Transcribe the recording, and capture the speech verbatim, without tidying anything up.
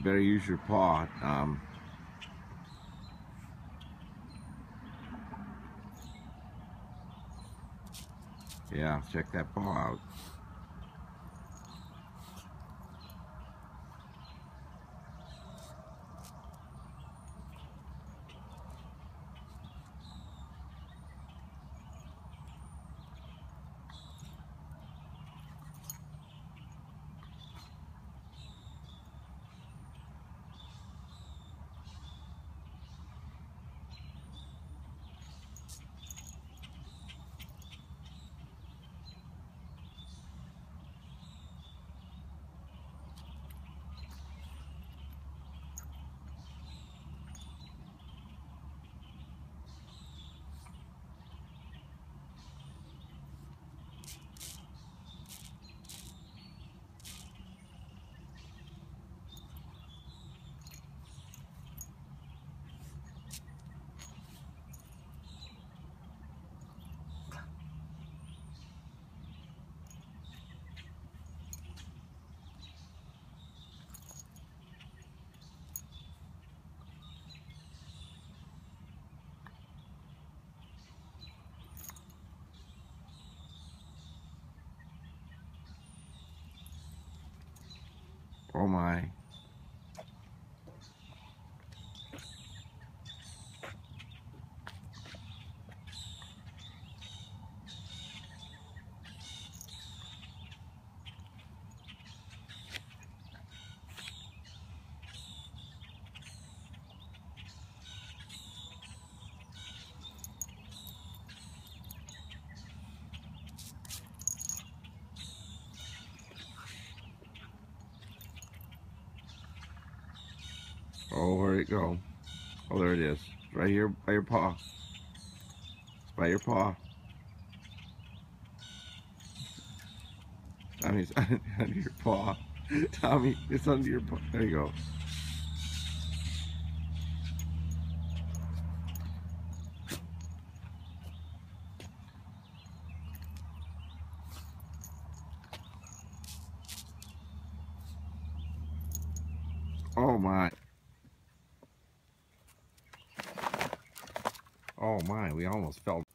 better use your paw. Um, yeah, check that paw out. Oh my. Oh, where'd it go? Oh, there it is. Right here by your paw. It's by your paw. Tommy, it's under your paw. Tommy, it's under your paw. There you go. Oh my. Oh my, we almost fell.